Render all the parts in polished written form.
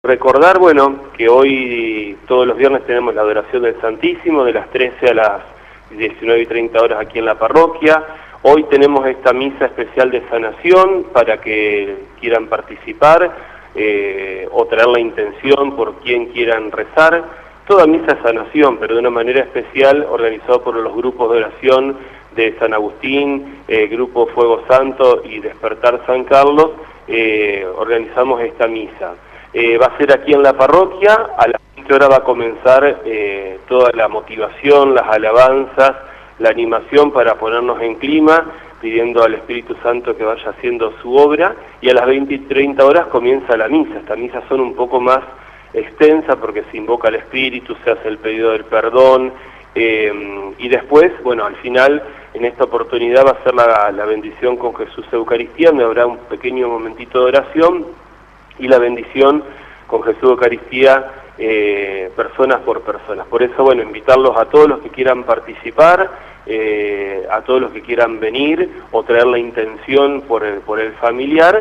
Recordar, bueno, que hoy todos los viernes tenemos la adoración del Santísimo de las 13 a las 19:30 horas aquí en la parroquia. Hoy tenemos esta misa especial de sanación para que quieran participar o traer la intención por quien quieran rezar. Toda misa es sanación, pero de una manera especial organizado por los grupos de oración de San Agustín, Grupo Fuego Santo y Despertar San Carlos. Organizamos esta misa. Va a ser aquí en la parroquia, a las 20 horas va a comenzar toda la motivación, las alabanzas, la animación para ponernos en clima, pidiendo al Espíritu Santo que vaya haciendo su obra, y a las 20:30 horas comienza la misa. Estas misas son un poco más extensas porque se invoca al Espíritu, se hace el pedido del perdón, y después, bueno, al final, en esta oportunidad va a ser la bendición con Jesús Eucaristía, donde habrá un pequeño momentito de oración, y la bendición con Jesús Eucaristía personas por personas. Por eso, bueno, invitarlos a todos los que quieran participar, a todos los que quieran venir o traer la intención por el familiar,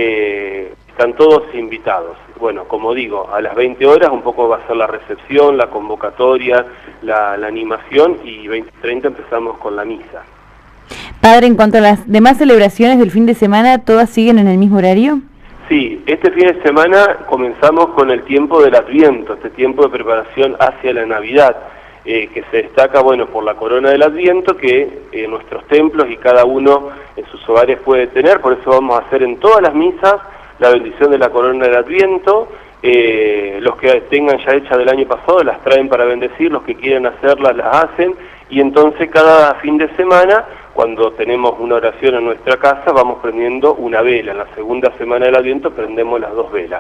están todos invitados. Bueno, como digo, a las 20 horas un poco va a ser la recepción, la convocatoria, la animación, y 20:30 empezamos con la misa. Padre, en cuanto a las demás celebraciones del fin de semana, ¿todas siguen en el mismo horario? Sí, este fin de semana comenzamos con el tiempo del Adviento, este tiempo de preparación hacia la Navidad, que se destaca, bueno, por la corona del Adviento que nuestros templos y cada uno en sus hogares puede tener. Por eso vamos a hacer en todas las misas la bendición de la corona del Adviento. Los que tengan ya hecha del año pasado las traen para bendecir, los que quieren hacerlas las hacen, y entonces cada fin de semana, cuando tenemos una oración en nuestra casa, vamos prendiendo una vela. En la segunda semana del Adviento prendemos las 2 velas.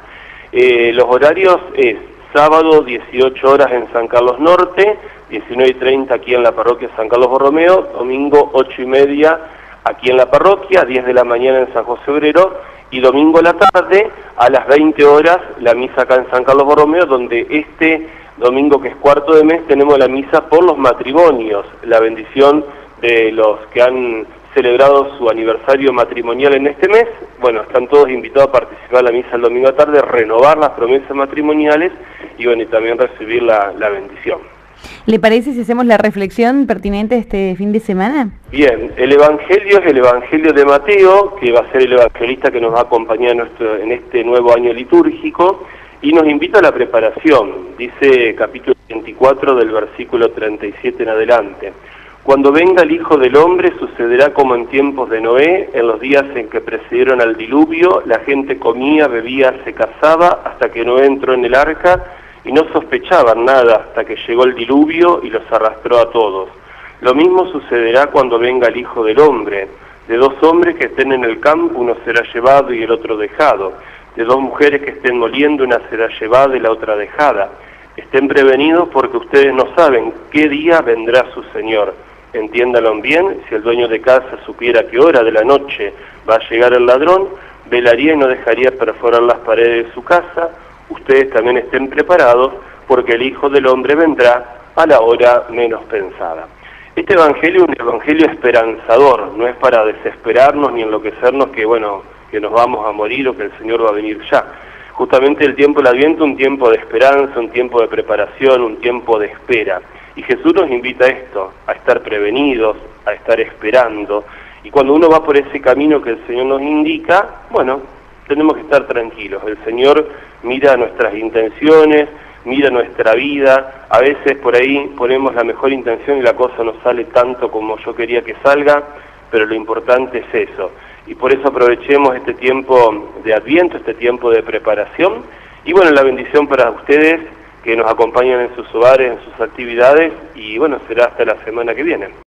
Los horarios es sábado 18 horas en San Carlos Norte, 19:30 aquí en la parroquia San Carlos Borromeo, domingo 8:30 aquí en la parroquia, 10 de la mañana en San José Obrero, y domingo a la tarde a las 20 horas la misa acá en San Carlos Borromeo, donde este domingo, que es cuarto de mes, tenemos la misa por los matrimonios, la bendición de los que han celebrado su aniversario matrimonial en este mes. Bueno, están todos invitados a participar en la misa el domingo a tarde, renovar las promesas matrimoniales y, bueno, y también recibir la bendición. ¿Le parece si hacemos la reflexión pertinente este fin de semana? Bien, el Evangelio es el Evangelio de Mateo, que va a ser el evangelista que nos va a acompañar en este nuevo año litúrgico, y nos invita a la preparación. Dice capítulo 24 del versículo 37 en adelante: Cuando venga el Hijo del Hombre sucederá como en tiempos de Noé, en los días en que precedieron al diluvio. La gente comía, bebía, se casaba, hasta que Noé entró en el arca, y no sospechaban nada hasta que llegó el diluvio y los arrastró a todos. Lo mismo sucederá cuando venga el Hijo del Hombre. De 2 hombres que estén en el campo, uno será llevado y el otro dejado. De 2 mujeres que estén moliendo, una será llevada y la otra dejada. Estén prevenidos porque ustedes no saben qué día vendrá su Señor. Entiéndanlo bien, si el dueño de casa supiera qué hora de la noche va a llegar el ladrón, velaría y no dejaría perforar las paredes de su casa. Ustedes también estén preparados, porque el Hijo del Hombre vendrá a la hora menos pensada. Este Evangelio es un Evangelio esperanzador, no es para desesperarnos ni enloquecernos que, bueno, que nos vamos a morir o que el Señor va a venir ya. Justamente el tiempo del Adviento, un tiempo de esperanza, un tiempo de preparación, un tiempo de espera. Y Jesús nos invita a esto, a estar prevenidos, a estar esperando. Y cuando uno va por ese camino que el Señor nos indica, bueno, tenemos que estar tranquilos. El Señor mira nuestras intenciones, mira nuestra vida. A veces por ahí ponemos la mejor intención y la cosa no sale tanto como yo quería que salga, pero lo importante es eso. Y por eso aprovechemos este tiempo de Adviento, este tiempo de preparación. Y bueno, la bendición para ustedes que nos acompañan en sus hogares, en sus actividades, y bueno, será hasta la semana que viene.